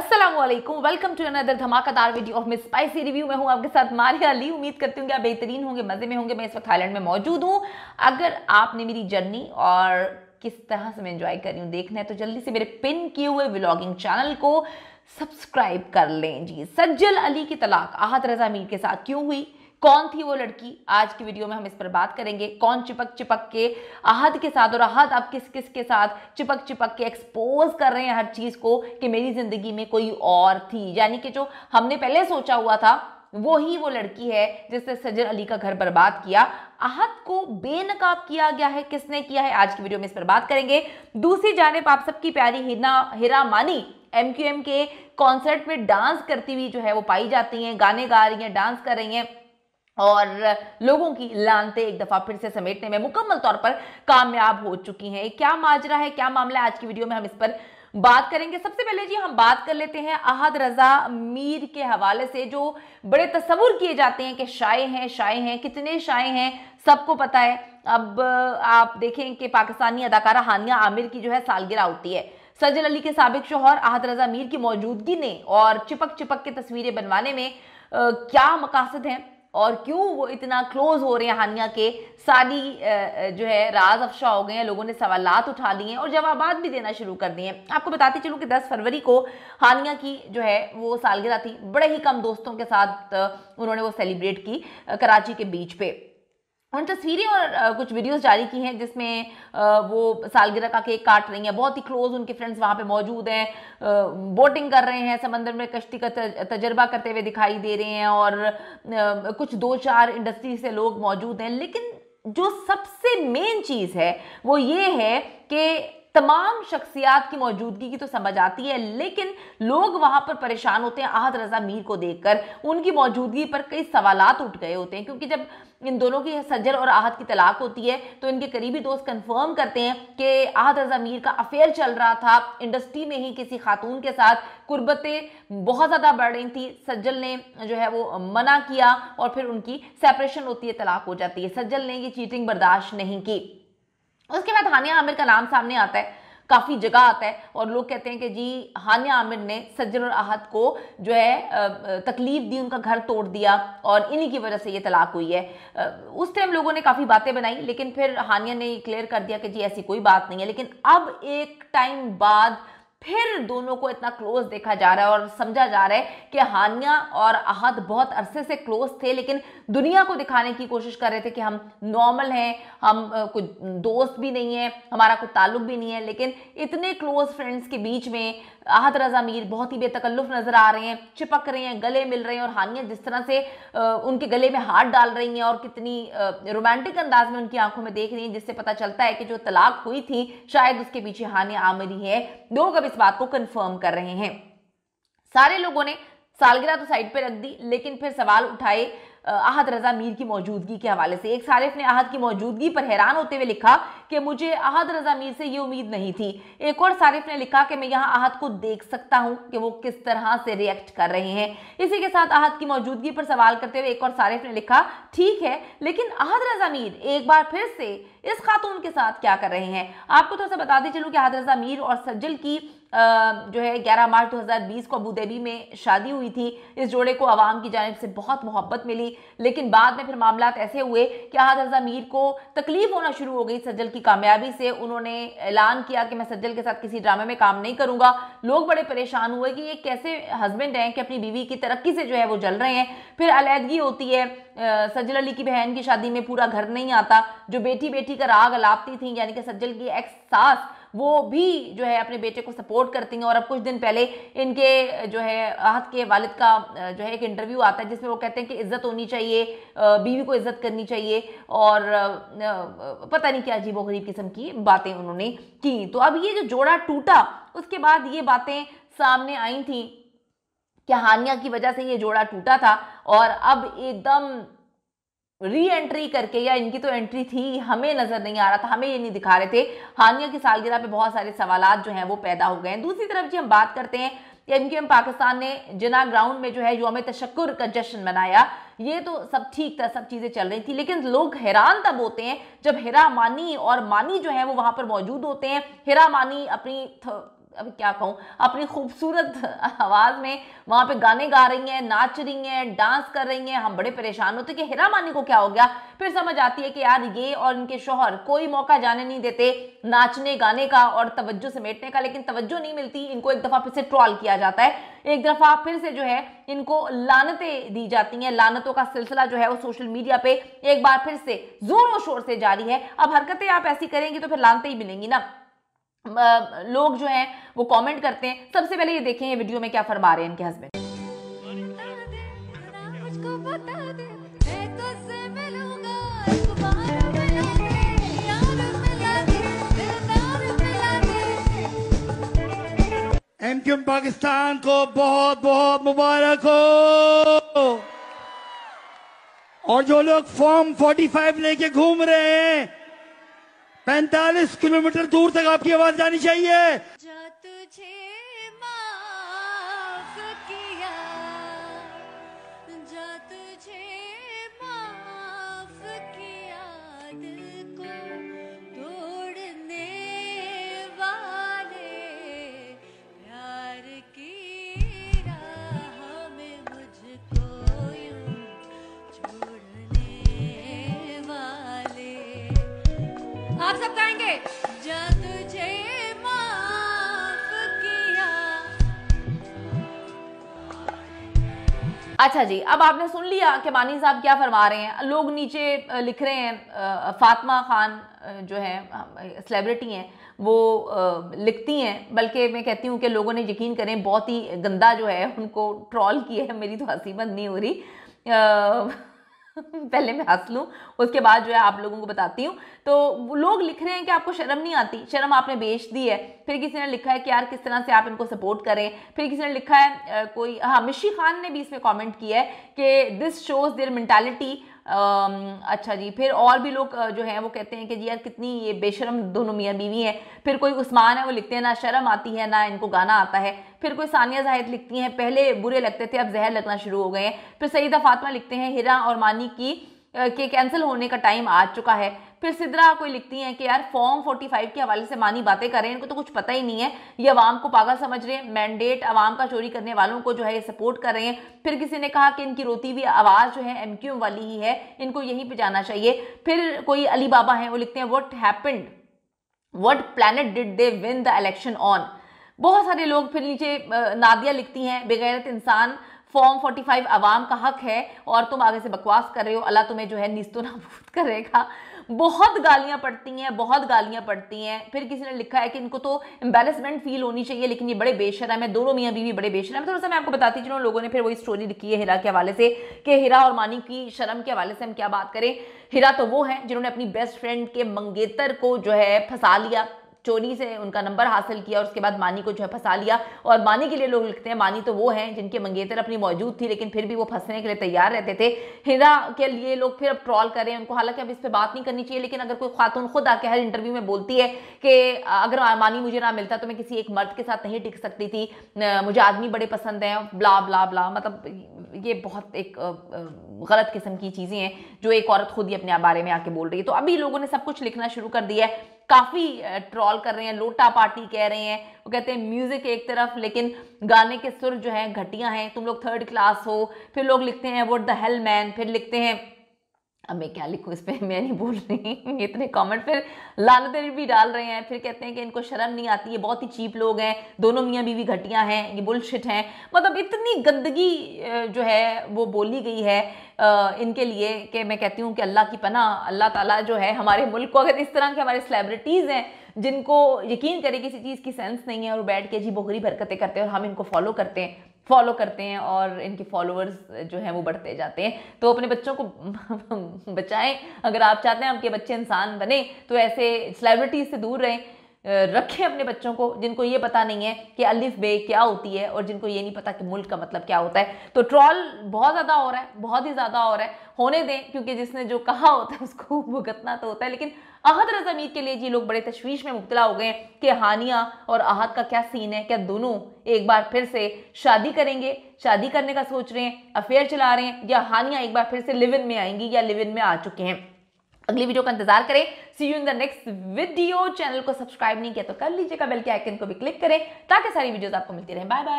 अस्सलामुअलैकुम, welcome to another धमाकेदार video of Miss Spicy review. मैं हूं आपके साथ मारिया अली। उम्मीद करती हूँ कि आप बेहतरीन होंगे, मजे में होंगे। मैं इस वक्त थाईलैंड में मौजूद हूँ। अगर आपने मेरी जर्नी और किस तरह से मैं एंजॉय कर रही हूँ देखना है तो जल्दी से मेरे पिन किए हुए व्लॉगिंग चैनल को सब्सक्राइब कर लें। जी, सज्जल अली की तलाक आहत रजा मीर के साथ क्यों हुई, कौन थी वो लड़की, आज की वीडियो में हम इस पर बात करेंगे। कौन चिपक चिपक के आहत के साथ और आहत अब किस किस के साथ चिपक चिपक के एक्सपोज कर रहे हैं हर चीज को कि मेरी जिंदगी में कोई और थी, यानी कि जो हमने पहले सोचा हुआ था वो ही वो लड़की है जिसने सज्जल अली का घर बर्बाद किया। आहत को बेनकाब किया गया है, किसने किया है, आज की वीडियो में इस पर बात करेंगे। दूसरी जानिब आप सबकी प्यारी हिरा मानी MQM के कॉन्सर्ट में डांस करती हुई जो है वो पाई जाती हैं, गाने गा रही हैं, डांस कर रही हैं और लोगों की लानते एक दफा फिर से समेटने में मुकम्मल तौर पर कामयाब हो चुकी हैं। क्या माजरा है, क्या मामला है, आज की वीडियो में हम इस पर बात करेंगे। सबसे पहले जी हम बात कर लेते हैं आहत रजा मीर के हवाले से। जो बड़े तस्वुर किए जाते हैं कि शाये हैं, कितने शाये हैं सबको पता है। अब आप देखें कि पाकिस्तानी अदाकारा हानिया आमिर की जो है सालगिरह होती है। सज्जल अली के साबिक शौहर आहत रजा मीर की मौजूदगी ने और चिपक चिपक के तस्वीरें बनवाने में क्या मकासद हैं और क्यों वो इतना क्लोज हो रहे हैं हानिया के, सारी जो है राज अफशा हो गए हैं। लोगों ने सवालात उठा लिए हैं और जवाबात भी देना शुरू कर दिए हैं। आपको बताती चलूं कि 10 फरवरी को हानिया की जो है वो सालगिरह थी। बड़े ही कम दोस्तों के साथ उन्होंने वो सेलिब्रेट की कराची के बीच पे। उन तस्वीरें और कुछ वीडियोस जारी की हैं जिसमें वो सालगिरह का केक काट रही हैं। बहुत ही क्लोज उनके फ्रेंड्स वहाँ पे मौजूद हैं, बोटिंग कर रहे हैं, समंदर में कश्ती का तजर्बा करते हुए दिखाई दे रहे हैं और कुछ 2-4 इंडस्ट्री से लोग मौजूद हैं। लेकिन जो सबसे मेन चीज़ है वो ये है कि तमाम शख्सियात की मौजूदगी की तो समझ आती है, लेकिन लोग वहां पर परेशान होते हैं आहत रजा मीर को देखकर। उनकी मौजूदगी पर कई सवालात उठ गए होते हैं क्योंकि जब इन दोनों की सज्जल और आहत की तलाक होती है तो इनके करीबी दोस्त कंफर्म करते हैं कि आहत रजा मीर का अफेयर चल रहा था इंडस्ट्री में ही किसी खातून के साथ। कुर्बतें बहुत ज़्यादा बढ़ रही थी। सज्जल ने जो है वो मना किया और फिर उनकी सेपरेशन होती है, तलाक हो जाती है। सज्जल ने ये चीटिंग बर्दाश्त नहीं की। उसके बाद हानिया आमिर का नाम सामने आता है, काफ़ी जगह आता है और लोग कहते हैं कि जी हानिया आमिर ने सज्जल और आहत को जो है तकलीफ दी, उनका घर तोड़ दिया और इन्हीं की वजह से ये तलाक हुई है। उस टाइम लोगों ने काफ़ी बातें बनाई लेकिन फिर हानिया ने क्लियर कर दिया कि जी ऐसी कोई बात नहीं है। लेकिन अब एक टाइम बाद फिर दोनों को इतना क्लोज देखा जा रहा है और समझा जा रहा है कि हानिया और आहत बहुत अरसे से क्लोज थे, लेकिन दुनिया को दिखाने की कोशिश कर रहे थे कि हम नॉर्मल हैं, हम कुछ दोस्त भी नहीं है, हमारा कोई ताल्लुक भी नहीं है। लेकिन इतने क्लोज फ्रेंड्स के बीच में आहत रजा मीर बहुत ही बेतकल्लुफ नजर आ रहे हैं, चिपक रहे हैं, गले मिल रहे हैं और हानिया जिस तरह से उनके गले में हाथ डाल रही हैं और कितनी रोमांटिक अंदाज में उनकी आंखों में देख रही हैं, जिससे पता चलता है कि जो तलाक हुई थी शायद उसके पीछे हानिया आमिर ही है। लोग अब इस बात को कंफर्म कर रहे हैं। सारे लोगों ने सालगिरह तो साइड पे रख दी लेकिन फिर सवाल उठाए आहत रजा मीर की मौजूदगी के हवाले से। एक सारिफ ने आहत की मौजूदगी पर हैरान होते हुए लिखा कि मुझे आहत रजा मीर से ये उम्मीद नहीं थी। एक और सारिफ ने लिखा कि मैं यहाँ आहत को देख सकता हूँ कि वो किस तरह से रिएक्ट कर रहे हैं। इसी के साथ आहत की मौजूदगी पर सवाल करते हुए एक और सारिफ ने लिखा ठीक है, लेकिन आहत रजा मीर एक बार फिर से इस खातून के साथ क्या कर रहे हैं। आपको थोड़ा सा बताते चलूँ कि आहत रजा मीर और सज्जल की जो है 11 मार्च 2020 को अबू धाबी में शादी हुई थी। इस जोड़े को आवाम की जानिब से बहुत मोहब्बत मिली, लेकिन बाद में फिर मामलात ऐसे हुए कि आहत रजा मीर को तकलीफ होना शुरू हो गई सज्जल की कामयाबी से। उन्होंने ऐलान किया कि मैं सज्जल के साथ किसी ड्रामे में काम नहीं करूंगा। लोग बड़े परेशान हुए कि ये कैसे हस्बैंड हैं कि अपनी बीवी की तरक्की से जो है वो जल रहे हैं। फिर अलहदगी होती है, सज्जल अली की बहन की शादी में पूरा घर नहीं आता। जो बेटी बेटी का राग अलापती थी यानी कि सज्जल की एक्स सास, वो भी जो है अपने बेटे को सपोर्ट करती हैं। और अब कुछ दिन पहले इनके जो है आहत के वालिद का जो है एक इंटरव्यू आता है जिसमें वो कहते हैं कि इज्जत होनी चाहिए, बीवी को इज्जत करनी चाहिए और पता नहीं क्या अजीबोगरीब किस्म की बातें उन्होंने की। तो अब ये जो जोड़ा टूटा उसके बाद ये बातें सामने आई थी कि हानिया की वजह से ये जोड़ा टूटा था और अब एकदम री एंट्री करके, या इनकी तो एंट्री थी, हमें नजर नहीं आ रहा था, हमें ये नहीं दिखा रहे थे। हानिया की सालगिरह पे बहुत सारे सवालात जो हैं वो पैदा हो गए हैं। दूसरी तरफ जी हम बात करते हैं MQM पाकिस्तान ने जिना ग्राउंड में जो है यौम तशक्कुर का जश्न मनाया। ये तो सब ठीक था, सब चीजें चल रही थी, लेकिन लोग हैरान तब होते हैं जब हिरा मानी और मानी जो है वो वहां पर मौजूद होते हैं। हिरा मानी अपनी अब क्या कहूँ, अपनी खूबसूरत आवाज़ में वहाँ पे गाने गा रही हैं, नाच रही हैं, डांस कर रही हैं। हम बड़े परेशान होते कि हिरा मानी को क्या हो गया। फिर समझ आती है कि यार ये और इनके शौहर कोई मौका जाने नहीं देते नाचने गाने का और तवज्जो समेटने का, लेकिन तवज्जो नहीं मिलती। इनको एक दफ़ा फिर से ट्रोल किया जाता है, एक दफ़ा फिर से जो है इनको लानतें दी जाती हैं। लानतों का सिलसिला जो है वो सोशल मीडिया पे एक बार फिर से जोरों शोर से जारी है। अब हरकतें आप ऐसी करेंगी तो फिर लानतें ही मिलेंगी ना। लोग जो हैं वो कमेंट करते हैं। सबसे पहले ये देखें ये वीडियो में क्या फरमा रहे हैं इनके हस्बैंड। एमक्यूएम पाकिस्तान को बहुत बहुत मुबारक हो। और जो लोग फॉर्म 45 लेके घूम रहे हैं, 45 किलोमीटर दूर तक आपकी आवाज जानी चाहिए। जा तुझे माफ किया, जा तुझे माफ किया, दिल को तोड़ने वाले, प्यार की राह में मुझको यूं छोड़ने वाले। आप सब गाएंगे, जा तुझे माफ किया। अच्छा जी, अब आपने सुन लिया कि मानी साहब क्या फरमा रहे हैं। लोग नीचे लिख रहे हैं, फातिमा खान जो है सेलिब्रिटी हैं, वो लिखती हैं, बल्कि मैं कहती हूँ कि लोगों ने यकीन करें बहुत ही गंदा जो है उनको ट्रोल किया है। मेरी तो हंसी बंद नहीं हो रही। पहले मैं हंस लूँ, उसके बाद जो है आप लोगों को बताती हूँ। तो लोग लिख रहे हैं कि आपको शर्म नहीं आती, शर्म आपने बेच दी है। फिर किसी ने लिखा है कि यार किस तरह से आप इनको सपोर्ट करें। फिर किसी ने लिखा है कोई, हाँ, मिशी खान ने भी इसमें कमेंट किया है कि दिस शोज देयर मेंटालिटी। अच्छा जी, फिर और भी लोग जो हैं वो कहते हैं कि जी यार कितनी ये बेशरम दोनों मियाँ बीवी हैं। फिर कोई उस्मान है, वो लिखते हैं ना शर्म आती है ना इनको गाना आता है। फिर कोई सानिया जाहिद लिखती हैं पहले बुरे लगते थे अब जहर लगना शुरू हो गए हैं। फिर सईदा फातिमा लिखते हैं हिरा और मानी की के कैंसिल होने का टाइम आ चुका है। फिर सिद्रा कोई लिखती हैं कि यार फॉर्म 45 के हवाले से मानी बातें कर रहे हैं, इनको तो कुछ पता ही नहीं है, ये अवाम को पागल समझ रहे हैं, मैंडेट अवाम का चोरी करने वालों को जो है ये सपोर्ट कर रहे हैं। फिर किसी ने कहा कि इनकी रोती हुई आवाज़ जो है एमक्यूएम वाली ही है, इनको यहीं पर जाना चाहिए। फिर कोई अली बाबा हैं, वो लिखते हैं what happened, what planet did they win the election on. बहुत सारे लोग फिर नीचे नादिया लिखती हैं बेगैरत इंसान, फॉर्म 45 अवाम का हक है और तुम आगे से बकवास कर रहे हो, अल्लाह तुम्हें जो है निस्तो नाबूद करेगा। बहुत गालियां पड़ती हैं, बहुत गालियां पड़ती हैं। फिर किसी ने लिखा है कि इनको तो एम्बेरसमेंट फील होनी चाहिए, लेकिन ये बड़े बेशरम है, दोनों मियाँ बीवी बड़े बेशरम है। थोड़ा सा मैं आपको बताती हूँ, लोगों ने फिर वही स्टोरी लिखी है हिरा के हवाले से कि हिरा और मानी की शर्म के हवाले से हम क्या बात करें। हिरा तो वो है जिन्होंने अपनी बेस्ट फ्रेंड के मंगेतर को जो है फंसा लिया, चोरी से उनका नंबर हासिल किया और उसके बाद मानी को जो है फंसा लिया। और मानी के लिए लोग लिखते हैं मानी तो वो हैं जिनके मंगेतर अपनी मौजूद थी लेकिन फिर भी वो फंसने के लिए तैयार रहते थे। हिरा के लिए लोग फिर अब ट्रॉल कर रहे हैं उनको, हालांकि अब इस पर बात नहीं करनी चाहिए, लेकिन अगर कोई खातून खुद आके हर इंटरव्यू में बोलती है कि अगर मानी मुझे ना मिलता तो मैं किसी एक मर्द के साथ नहीं टिक सकती थी, मुझे आदमी बड़े पसंद हैं, ब्ला ब्ला ब्ला, मतलब ये बहुत एक गलत किस्म की चीज़ें हैं जो एक औरत खुद ही अपने बारे में आके बोल रही है। तो अभी लोगों ने सब कुछ लिखना शुरू कर दिया है, काफ़ी ट्रॉल कर रहे हैं, लोटा पार्टी कह रहे हैं। वो कहते हैं म्यूजिक एक तरफ लेकिन गाने के सुर जो हैं घटिया हैं, तुम लोग थर्ड क्लास हो। फिर लोग लिखते हैं व्हाट द हेल मैन। फिर लिखते हैं, अब मैं क्या लिखूं इस पर, मैं नहीं बोल रही इतने कमेंट। फिर लानतें भी डाल रहे हैं, फिर कहते हैं कि इनको शर्म नहीं आती, ये बहुत ही चीप लोग हैं, दोनों मियाँ बीवी घटिया हैं, ये बुलशिट हैं। मतलब इतनी गंदगी जो है वो बोली गई है इनके लिए कि मैं कहती हूँ कि अल्लाह की पनाह, अल्लाह ताला जो है हमारे मुल्क को, अगर इस तरह के हमारे सेलिब्रिटीज़ हैं जिनको यकीन करे किसी चीज़ की सेंस नहीं है और बैठ के अजीब बोखरी हरकतें करते हैं और हम इनको फॉलो करते हैं और इनके फॉलोअर्स जो हैं वो बढ़ते जाते हैं। तो अपने बच्चों को बचाएं, अगर आप चाहते हैं आपके बच्चे इंसान बने तो ऐसे सेलिब्रिटीज़ से दूर रहें। रखें अपने बच्चों को जिनको ये पता नहीं है कि अलिफ बे क्या होती है और जिनको ये नहीं पता कि मुल्क का मतलब क्या होता है। तो ट्रॉल बहुत ज़्यादा हो रहा है, बहुत ही ज़्यादा हो रहा है, होने दें, क्योंकि जिसने जो कहा होता है उसको भुगतना तो होता है। लेकिन आहत रज़ा मीर के लिए जी लोग बड़े तशवीश में मुब्तला हो गए हैं कि हानिया और आहत का क्या सीन है, क्या दोनों एक बार फिर से शादी करेंगे, शादी करने का सोच रहे हैं, अफेयर चला रहे हैं, या हानिया एक बार फिर से लिव इन में आएंगी या लिव इन में आ चुके हैं। अगली वीडियो का इंतजार करें। See you in the next video. Channel को सब्सक्राइब नहीं किया तो कर लीजिएगा, बेल के आइकन को भी क्लिक करें ताकि सारी वीडियोस आपको मिलती रहे। Bye bye.